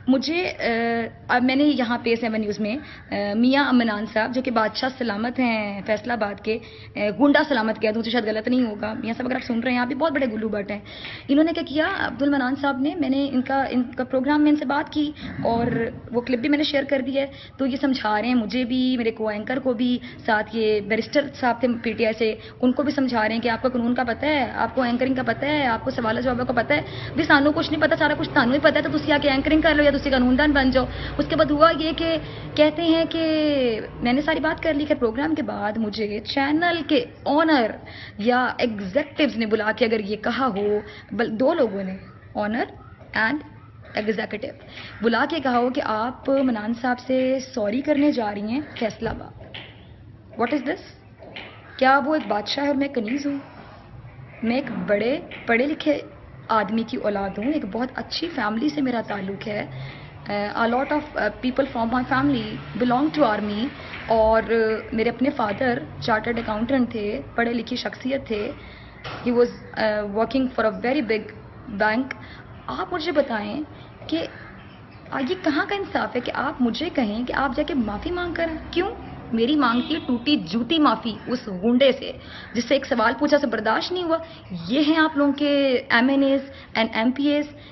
مجھے اب میں نے یہاں پہ 7 نیوز میں میاں منان صاحب جو کہ بادشاہ سلامت ہیں فیصل آباد کے، گنڈا سلامت کہہ دوں تو شاید غلط نہیں ہوگا، میاں صاحب اگر آپ سن رہے ہیں، آپ بھی بہت بڑے گلو بٹ ہیں، انہوں نے کیا کیا، عبدل منان صاحب نے، میں نے ان کا پروگرام میں ان سے بات کی اور وہ کلپ بھی میں نے شیئر کر دی ہے، تو یہ سمجھا رہے ہیں مجھے بھی، میرے کو اینکر کو بھی، ساتھ یہ بیرسٹر صاحب تھے پی ٹی آئی سے، ان کو بھی سمجھا رہے ہیں کہ آپ کو قانون کا پتہ ہے، آپ کو اینکرنگ کا پتہ ہے، آپ کو سوال جواب کا پتہ ہے، بھی سانوں کچھ نہیں پتا، سارا کچھ تانوں ہی پتہ ہے، تو تسی آ کے اینکرنگ کر لو یا تسی قانون دان بن جاؤ۔ اس کے بعد ہوا یہ کہ کہتے ہیں کہ میں نے ساری بات کر لی کہ پروگرام کے بعد مجھے چینل کے آنر یا ایگزیکٹوز نے بلا کے اگر یہ کہا ہو، 2 لوگوں نے، آنر اینڈ ایگزیکٹو بلا کے کہا ہو کہ آپ منان صاحب سے سوری کرنے جا رہی ہیں Faisalabad. What is this? کیا وہ ایک بادشاہ ہے اور میں کنیز ہوں؟ میں ایک بڑے پڑھے لکھے آدمی کی اولاد ہوں، ایک بہت اچھی فیملی سے میرا تعلق ہے، a lot of people from my family belong to army، اور میرے اپنے فادر چارٹرڈ اکاؤنٹنٹ تھے، پڑھے لکھی شخصیت تھے، he was working for a very big bank۔ آپ مجھے بتائیں کہ یہ کہاں کا انصاف ہے کہ آپ مجھے کہیں کہ آپ جا کے معافی مانگ کر، کیوں؟ میری مانگتی ہے ٹوٹی جوتی معافی اس گنڈے سے جس سے ایک سوال پوچھا سے برداشت نہیں ہوا۔ یہ ہیں آپ لوگوں کے MNAs اینڈ MPAs،